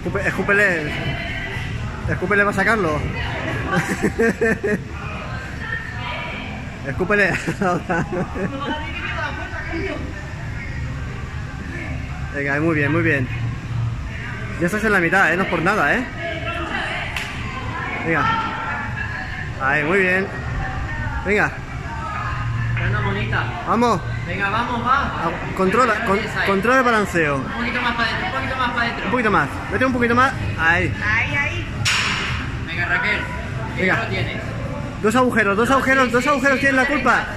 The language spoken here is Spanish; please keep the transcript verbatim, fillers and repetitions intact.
Escupe, escúpele. Escúpele para sacarlo. Escúpele. Venga, muy bien, muy bien. Ya estás en la mitad, ¿eh? No es por nada, ¿eh? Venga. Ahí, muy bien. Venga. Una monita. Vamos. Venga, vamos, va. Controla, con, controla el balanceo. Un poquito más para adentro, un poquito más para adentro. Un poquito más. Vete un poquito más. Ahí. Ahí, ahí. Venga, Raquel. Venga. Ya lo tienes. Dos agujeros, dos agujeros, dos agujeros tienen la culpa.